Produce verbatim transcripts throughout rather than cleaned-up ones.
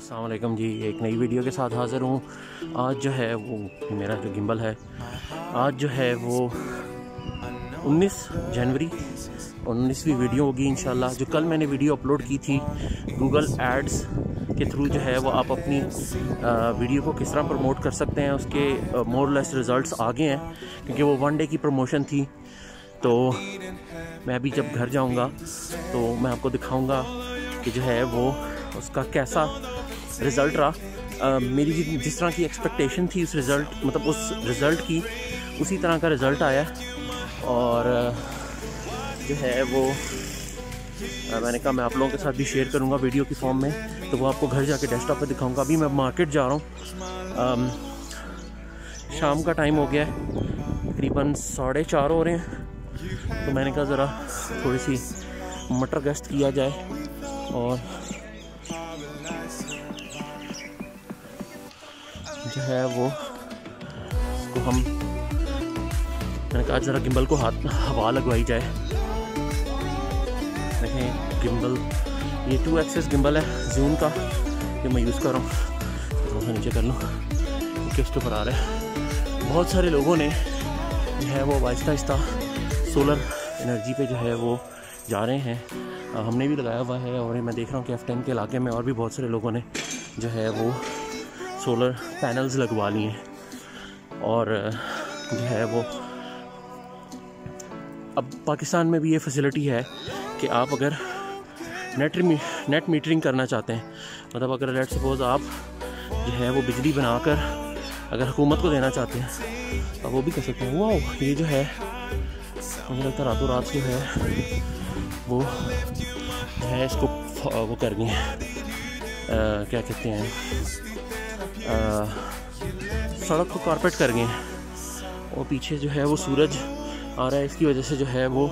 अस्सलाम वालेकुम जी, एक नई वीडियो के साथ हाज़िर हूँ। आज जो है वो मेरा जो गिम्बल है, आज जो है वो उन्नीस जनवरी उन्नीसवीं वीडियो होगी इंशाल्लाह। जो कल मैंने वीडियो अपलोड की थी गूगल एड्स के थ्रू, जो है वो आप अपनी वीडियो को किस तरह प्रमोट कर सकते हैं, उसके मोर लेस रिज़ल्ट्स आ गए हैं क्योंकि वो वन डे की प्रमोशन थी। तो मैं अभी जब घर जाऊंगा तो मैं आपको दिखाऊंगा कि जो है वो उसका कैसा रिज़ल्ट रहा। uh, मेरी जिस तरह की एक्सपेक्टेशन थी उस रिज़ल्ट मतलब उस रिज़ल्ट की उसी तरह का रिज़ल्ट आया। और uh, जो है वो uh, मैंने कहा मैं आप लोगों के साथ भी शेयर करूंगा वीडियो की फॉर्म में, तो वो आपको घर जाके डेस्कटॉप पे दिखाऊंगा। अभी मैं मार्केट जा रहा हूँ, um, शाम का टाइम हो गया है, तकरीबन साढ़े चार हो रहे हैं। तो मैंने कहा ज़रा थोड़ी सी मटर गश्त किया जाए और जो है वो उसको हम मैंने कहा ज़रा गिम्बल को हाथ हवा लगवाई जाए। देखें गिम्बल, ये टू एक्सेस गिम्बल है जूम का, ये मैं यूज़ कर रहा हूँ। थोड़ा सा नीचे कर लूँ क्योंकि उसके ऊपर आ रहा है। बहुत सारे लोगों ने जो है वो आहिस्ता आहिस्ता सोलर एनर्जी पे जो है वो जा रहे हैं। हमने भी लगाया हुआ है और मैं देख रहा हूँ कि एफ टेन के इलाके में और भी बहुत सारे लोगों ने जो है वो सोलर पैनल्स लगवा लिए हैं। और जो है वो अब पाकिस्तान में भी ये फैसिलिटी है कि आप अगर नेट नेट मीटरिंग करना चाहते हैं, मतलब अगर लेट सपोज आप जो है वो बिजली बनाकर अगर हुकूमत को देना चाहते हैं तो वो भी कर सकते हैं। वाह, ये जो है मुझे लगता है रातों रात जो है वो है इसको वो कर गए हैं, क्या कहते हैं, आ, सड़क को कारपेट कर गए हैं। और पीछे जो है वो सूरज आ रहा है, इसकी वजह से जो है वो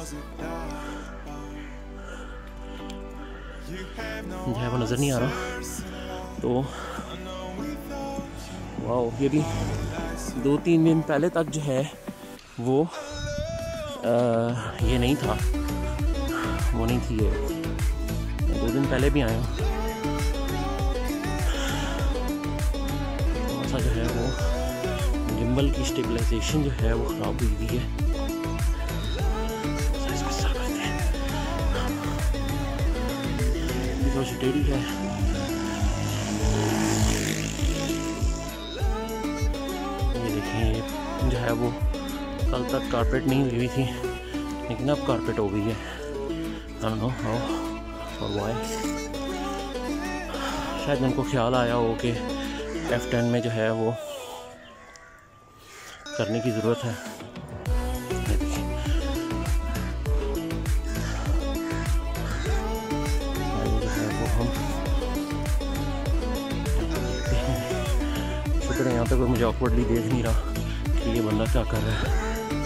जो है वो नज़र नहीं आ रहा। तो वाह, ये भी दो तीन दिन पहले तक जो है वो आ, ये नहीं था, वो नहीं थी। ये दो दिन पहले भी आया हूँ। थोड़ा सा जो है वो गिम्बल की स्टेबलाइजेशन जो है वो ख़राब हुई हुई है। थोड़ी सी टेढ़ी है। ये देखें जो है वो कल तक कारपेट नहीं हुई थी लेकिन अब कारपेट हो गई है। I don't know how or why। शायद उनको ख्याल आया हो कि एफ टेन में जो है वो करने की ज़रूरत है। जो है वो हम शुक्र है यहाँ पे कोई मुझे ऑकवर्डली देख नहीं रहा कि ये बंदा क्या कर रहा है।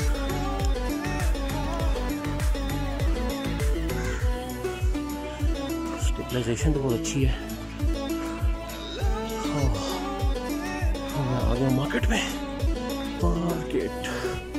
स्टेबलाइजेशन तो बहुत अच्छी है। मैं आ गया मार्केट में। मार्केट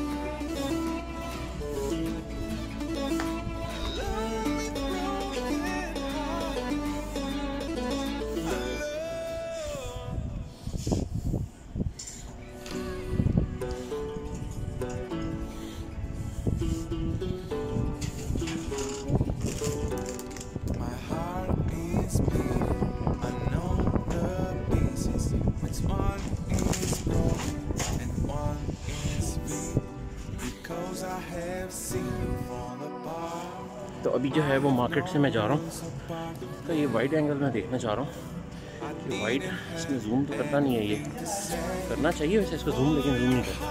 तो अभी जो है वो मार्केट से मैं जा रहा हूँ। तो ये वाइड एंगल मैं देखना चाह रहा हूँ कि वाइड इसमें जूम तो करता नहीं है, ये करना चाहिए वैसे इसको जूम, लेकिन जूम नहीं करता।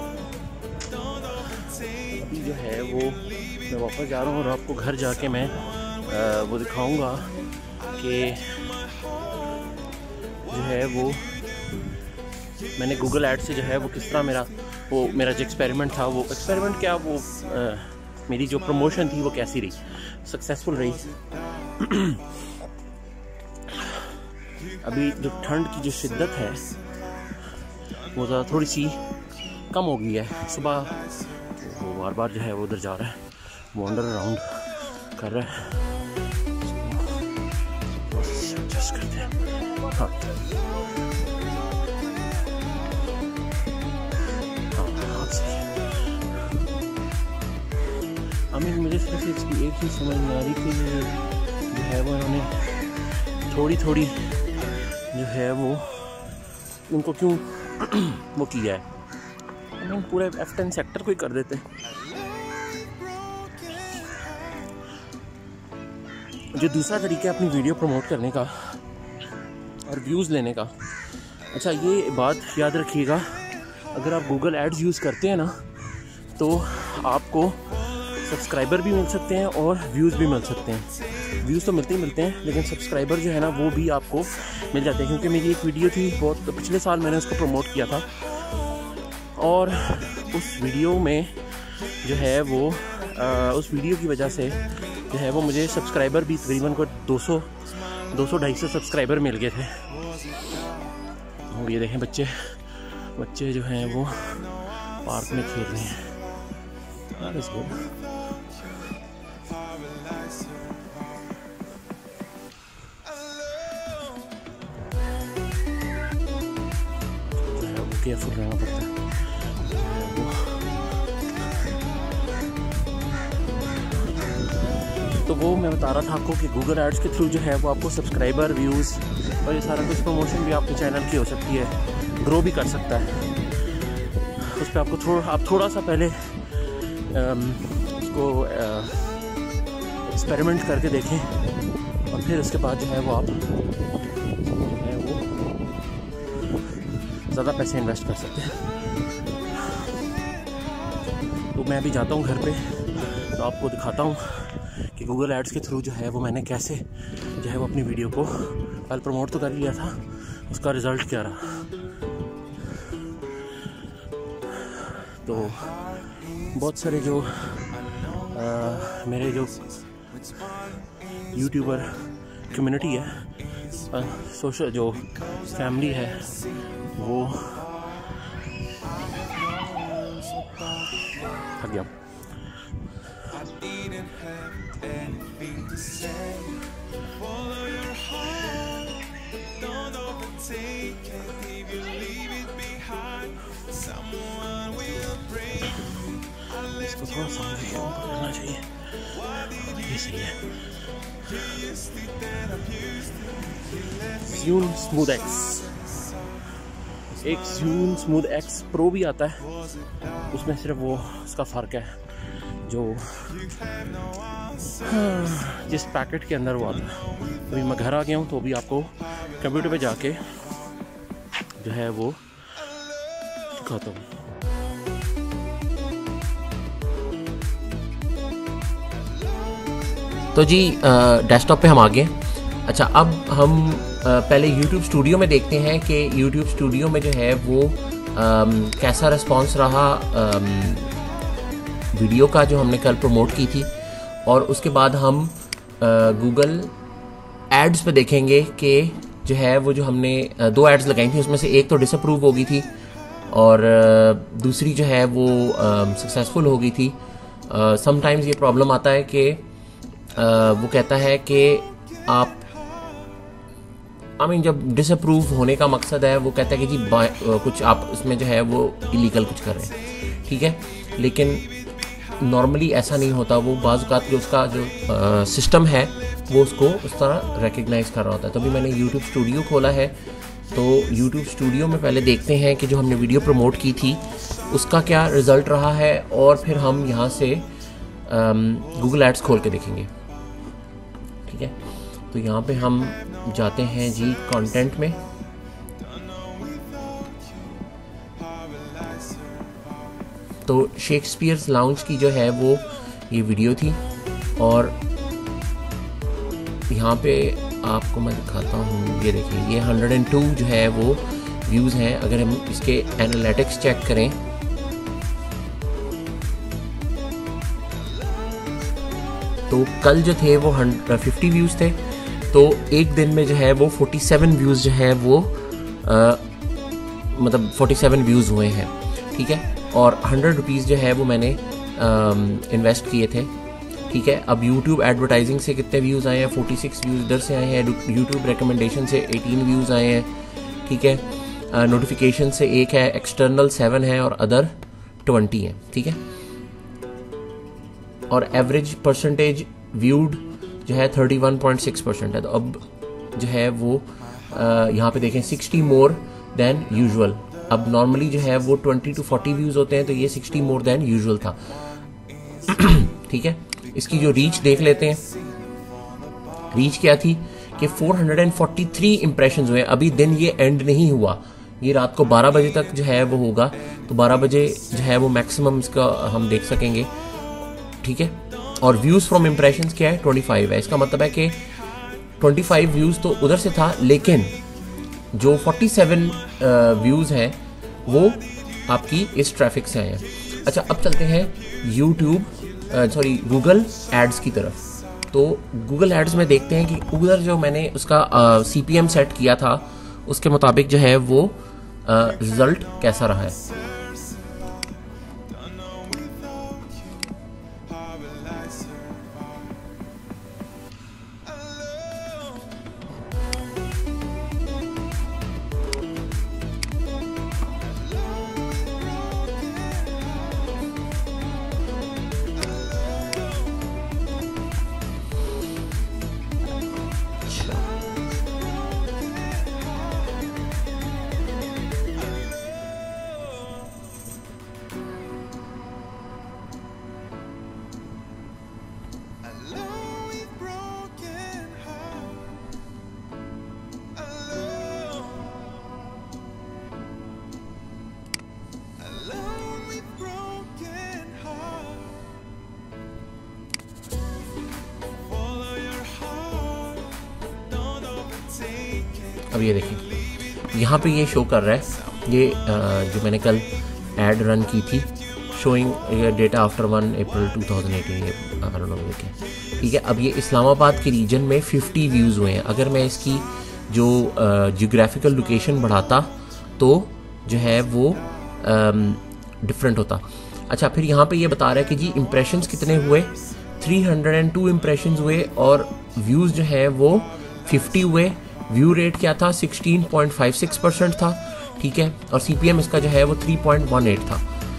अभी जो है वो मैं वापस जा रहा हूँ और आपको घर जाके मैं आ, वो दिखाऊंगा कि जो है वो मैंने गूगल एड से जो है वो किस तरह मेरा वो मेरा जो एक्सपेरिमेंट था, वो एक्सपेरिमेंट क्या वो आ, मेरी जो प्रमोशन थी वो कैसी रही, सक्सेसफुल रही। अभी जो ठंड की जो शिद्दत है वो ज़्यादा थोड़ी सी कम हो गई है। सुबह वो बार बार जो है वो उधर जा रहा है, वॉन्डर अराउंड कर रहा है। एडजस्ट करते हैं। हाँ आई मीन मुझे सिर्फ इसकी एक ही समझ में आ रही कि जो है वो उन्होंने थोड़ी थोड़ी जो है वो उनको क्यों वो किया है। आई मीन पूरे एफ टेन सेक्टर को ही कर देते हैं। जो दूसरा तरीका है अपनी वीडियो प्रमोट करने का और व्यूज़ लेने का, अच्छा ये बात याद रखिएगा, अगर आप गूगल एड्स यूज़ करते हैं ना तो आपको सब्सक्राइबर भी मिल सकते हैं और व्यूज़ भी मिल सकते हैं। व्यूज़ तो मिलते ही मिलते हैं लेकिन सब्सक्राइबर जो है ना वो भी आपको मिल जाते हैं, क्योंकि मेरी एक वीडियो थी बहुत तो पिछले साल मैंने उसको प्रमोट किया था और उस वीडियो में जो है वो आ, उस वीडियो की वजह से जो है वो मुझे सब्सक्राइबर भी तकरीबन को दो सौ दो सौ ढाई सौ सब्सक्राइबर मिल गए थे। और ये देखें बच्चे बच्चे जो हैं वो पार्क में खेल रहे हैं। That's good. केयरफुल रहना पड़ता है। तो वो मैं बता रहा था आपको कि गूगल एड्स के थ्रू जो है वो आपको सब्सक्राइबर, व्यूज़ और ये सारा कुछ प्रमोशन भी आपके चैनल की हो सकती है, ग्रो भी कर सकता है। उस पर आपको थोड़ा आप थोड़ा सा पहले उसको एक्सपेरिमेंट करके देखें और फिर उसके बाद जो है वो आप जो है वो ज़्यादा पैसे इन्वेस्ट कर सकते हैं। तो मैं अभी जाता हूँ घर पे तो आपको दिखाता हूँ कि गूगल एड्स के थ्रू जो है वो मैंने कैसे जो है वो अपनी वीडियो को कल प्रमोट तो कर लिया था, उसका रिज़ल्ट क्या रहा। तो बहुत सारे जो आ, मेरे जो यूट्यूबर कम्युनिटी है, आ, सोशल जो फैमिली है वो थक गया। इसको थोड़ा समझ के ऊपर करना चाहिए, ये सही है। ज़ूम स्मूथ एक्स, एक ज़ूम स्मूथ एक्स प्रो भी आता है, उसमें सिर्फ वो उसका फ़र्क है जो हाँ, जिस पैकेट के अंदर वो आता है। अभी मैं घर आ गया हूँ तो अभी आपको कंप्यूटर पे जाके जो है वो दिखाता हूँ। तो जी डेस्कटॉप पे हम आ गए। अच्छा, अब हम आ, पहले YouTube स्टूडियो में देखते हैं कि YouTube स्टूडियो में जो है वो आम, कैसा रिस्पांस रहा आम, वीडियो का जो हमने कल प्रमोट की थी। और उसके बाद हम गूगल एड्स पे देखेंगे कि जो है वो जो हमने आ, दो एड्स लगाई थी उसमें से एक तो डिसअप्रूव हो गई थी और आ, दूसरी जो है वो सक्सेसफुल हो गई थी। समटाइम्स ये प्रॉब्लम आता है कि Uh, वो कहता है कि आप आई I मीन mean, जब डिसअप्रूव होने का मकसद है वो कहता है कि जी uh, कुछ आप उसमें जो है वो इलीगल कुछ कर रहे हैं, ठीक है। लेकिन नॉर्मली ऐसा नहीं होता, वो बाज़ औक़ात जो उसका जो सिस्टम uh, है वो उसको उस तरह रिकग्नाइज़ कर रहा होता है। तो अभी मैंने यूट्यूब स्टूडियो खोला है, तो यूट्यूब स्टूडियो में पहले देखते हैं कि जो हमने वीडियो प्रमोट की थी उसका क्या रिज़ल्ट रहा है और फिर हम यहाँ से गूगल एड्स खोल के देखेंगे, ठीक है। तो यहाँ पे हम जाते हैं जी कंटेंट में, तो शेक्सपियर्स लाउंज की जो है वो ये वीडियो थी और यहाँ पे आपको मैं दिखाता हूँ, ये देखिए ये एक सौ दो जो है वो व्यूज़ हैं। अगर हम इसके एनालिटिक्स चेक करें तो कल जो थे वो पचास व्यूज़ थे, तो एक दिन में जो है वो सैंतालीस व्यूज़ जो है वो आ, मतलब सैंतालीस व्यूज़ हुए हैं, ठीक है। और हंड्रेड रुपीज़ जो है वो मैंने इन्वेस्ट किए थे ठीक है। अब यूट्यूब एडवर्टाइजिंग से कितने व्यूज़ आए हैं, छियालीस व्यूज़ इधर से आए हैं। यूट्यूब रिकमेंडेशन से अठारह व्यूज़ आए हैं, ठीक है। नोटिफिकेशन से एक है, एक्सटर्नल सेवन है और अदर ट्वेंटी है, ठीक है। और एवरेज परसेंटेज व्यूड जो है इकतीस पॉइंट सिक्स परसेंट है। तो अब जो है वो यहाँ पे देखें साठ मोर देन यूजुअल। अब नॉर्मली जो है वो बीस टू चालीस व्यूज़ होते हैं, तो ये साठ मोर देन यूजुअल था, ठीक है। इसकी जो रीच देख लेते हैं, रीच क्या थी कि चार सौ तैंतालीस इंप्रेशंस हुए। अभी दिन ये एंड नहीं हुआ, ये रात को बारह बजे तक जो है वो होगा, तो बारह बजे जो है वो मैक्सिमम इसका हम देख सकेंगे, ठीक है। और व्यूज़ फ्रॉम इंप्रेशंस क्या है, पच्चीस है। इसका मतलब है कि पच्चीस व्यूज़ तो उधर से था, लेकिन जो सैंतालीस व्यूज़ हैं वो आपकी इस ट्रैफिक से आए हैं। अच्छा, अब चलते हैं यूट्यूब सॉरी गूगल एड्स की तरफ। तो गूगल एड्स में देखते हैं कि उधर जो मैंने उसका सी पी एम सेट किया था उसके मुताबिक जो है वो रिजल्ट कैसा रहा है। अब ये देखिए यहाँ पे ये शो कर रहा है, ये जो मैंने कल एड रन की थी, showing data after one April two thousand eighteen, ये आई डोंट नो देखिए, ठीक है। अब ये इस्लामाबाद के रीजन में पचास व्यूज़ हुए हैं। अगर मैं इसकी जो जियोग्राफिकल लोकेशन बढ़ाता तो जो है वो डिफरेंट होता। अच्छा, फिर यहाँ पे ये बता रहा है कि जी इम्प्रेशंस कितने हुए, तीन सौ दो इम्प्रेशंस हुए और व्यूज़ जो है वो पचास हुए। व्यू रेट क्या था, सोलह पॉइंट पाँच छह परसेंट था, ठीक है। और सी पी एम इसका जो है वो तीन पॉइंट एक आठ था,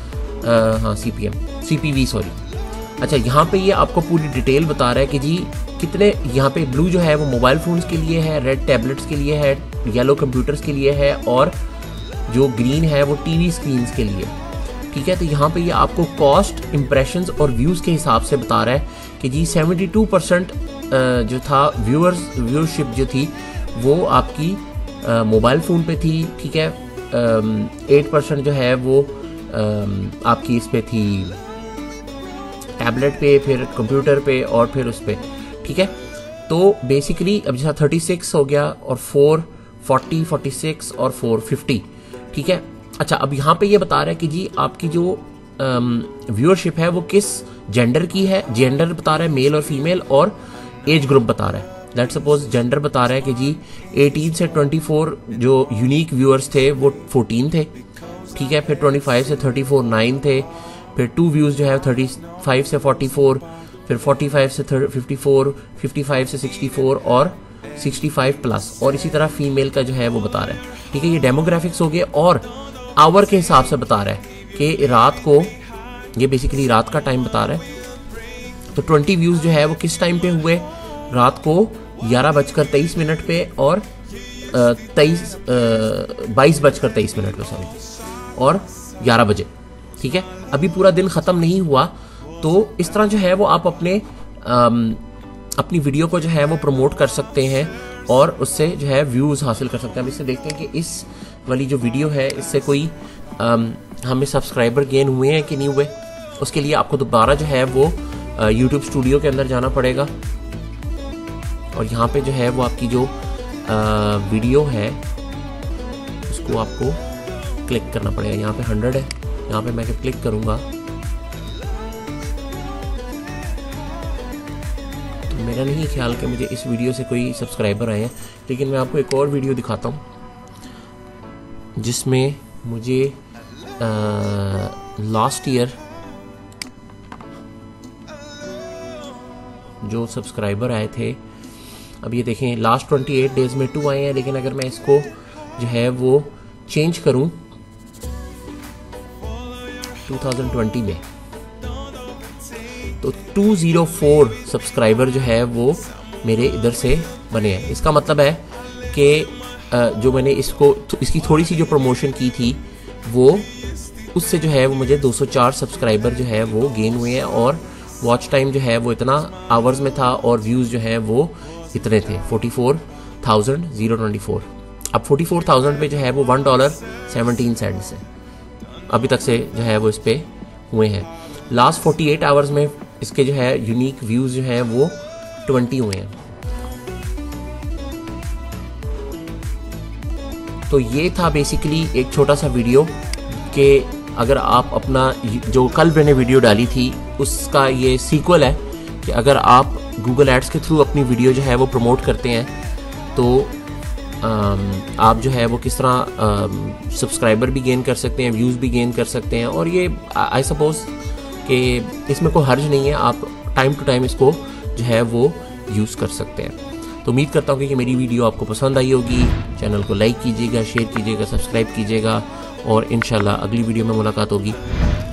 आ, हाँ C P M C P V sorry. अच्छा, यहाँ पे ये आपको पूरी डिटेल बता रहा है कि जी कितने, यहाँ पे ब्लू जो है वो मोबाइल फ़ोन्स के लिए है, रेड टैबलेट्स के लिए है, येलो कंप्यूटर्स के लिए है और जो ग्रीन है वो टीवी स्क्रीन्स के लिए, ठीक है। तो यहाँ पे ये आपको कॉस्ट, इम्प्रेशंस और व्यूज़ के हिसाब से बता रहा है कि जी बहत्तर परसेंट जो था व्यूअर्स व्यूअरशिप जो थी वो आपकी मोबाइल फ़ोन पे थी, ठीक है। एट परसेंट जो है वो आ, आपकी इस पे थी टैबलेट पे, फिर कंप्यूटर पे और फिर उस पे, ठीक है। तो बेसिकली अब जैसा छत्तीस हो गया और फोर फोर्टी फोर्टी सिक्स और फोर फिफ्टी, ठीक है। अच्छा, अब यहाँ पे ये बता रहा है कि जी आपकी जो व्यूअरशिप है वो किस जेंडर की है। जेंडर बता रहा है मेल और फीमेल, और एज ग्रुप बता रहा है। लेट्स सपोज जेंडर बता रहा है कि जी अठारह से चौबीस जो यूनिक व्यूअर्स थे वो चौदह थे, ठीक है। फिर पच्चीस से चौंतीस नाइन थे, फिर टू व्यूज़ जो है पैंतीस से चौवालीस, फिर पैंतालीस से चौवन, पचपन से चौंसठ और पैंसठ प्लस, और इसी तरह फीमेल का जो है वो बता रहा है, ठीक है। ये डेमोग्राफिक्स हो गए और आवर के हिसाब से बता रहा है कि रात को, ये बेसिकली रात का टाइम बता रहा है। तो बीस व्यूज़ जो है वो किस टाइम पे हुए, रात को ग्यारह बजकर तेईस मिनट पे और तेईस बाईस बजकर तेईस मिनट पे सॉरी और ग्यारह बजे, ठीक है। अभी पूरा दिन ख़त्म नहीं हुआ, तो इस तरह जो है वो आप अपने आम, अपनी वीडियो को जो है वो प्रमोट कर सकते हैं और उससे जो है व्यूज़ हासिल कर सकते हैं। अब इससे देखते हैं कि इस वाली जो वीडियो है इससे कोई आम, हमें सब्सक्राइबर गेन हुए हैं कि नहीं हुए। उसके लिए आपको दोबारा जो है वो यूट्यूब स्टूडियो के अंदर जाना पड़ेगा और यहाँ पे जो है वो आपकी जो आ, वीडियो है उसको आपको क्लिक करना पड़ेगा। यहाँ पे हंड्रेड है, यहाँ पे मैं क्लिक करूँगा तो मेरा नहीं ख्याल कि मुझे इस वीडियो से कोई सब्सक्राइबर आए हैं, लेकिन मैं आपको एक और वीडियो दिखाता हूँ जिसमें मुझे लास्ट ईयर जो सब्सक्राइबर आए थे, अब ये देखें लास्ट अट्ठाईस डेज़ में टू आए हैं, लेकिन अगर मैं इसको जो है वो चेंज करूं दो हज़ार बीस में तो दो सौ चार सब्सक्राइबर जो है वो मेरे इधर से बने हैं। इसका मतलब है कि जो मैंने इसको इसकी थोड़ी सी जो प्रमोशन की थी वो उससे जो है वो मुझे दो सौ चार सब्सक्राइबर जो है वो गेन हुए हैं, और वॉच टाइम जो है वो इतना आवर्स में था और व्यूज़ जो है वो इतने थे चौवालीस हज़ार चौबीस। अब चौवालीस हज़ार पे जो है वो वन डॉलर सेवनटीन सेंट्स है अभी तक से जो है वो इस पे हुए हैं। लास्ट अड़तालीस आवर्स में इसके जो है यूनिक व्यूज़ जो हैं वो बीस हुए हैं। तो ये था बेसिकली एक छोटा सा वीडियो कि अगर आप अपना जो कल मैंने वीडियो डाली थी उसका ये सीक्वल है कि अगर आप गूगल एड्स के थ्रू अपनी वीडियो जो है वो प्रमोट करते हैं तो आप जो है वो किस तरह सब्सक्राइबर भी गेन कर सकते हैं, व्यूज़ भी गेन कर सकते हैं। और ये आई सपोज कि इसमें कोई हर्ज नहीं है, आप टाइम टू टाइम इसको जो है वो यूज़ कर सकते हैं। तो उम्मीद करता हूँ कि मेरी वीडियो आपको पसंद आई होगी। चैनल को लाइक कीजिएगा, शेयर कीजिएगा, सब्सक्राइब कीजिएगा और इंशाल्लाह अगली वीडियो में मुलाकात होगी।